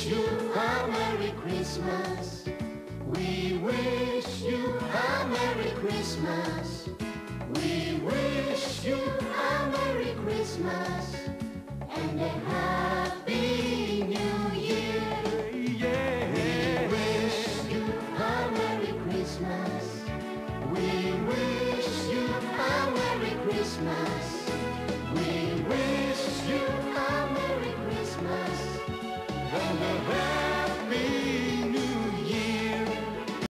you a Merry Christmas. We wish you a Merry Christmas. We wish you a Merry Christmas and a Happy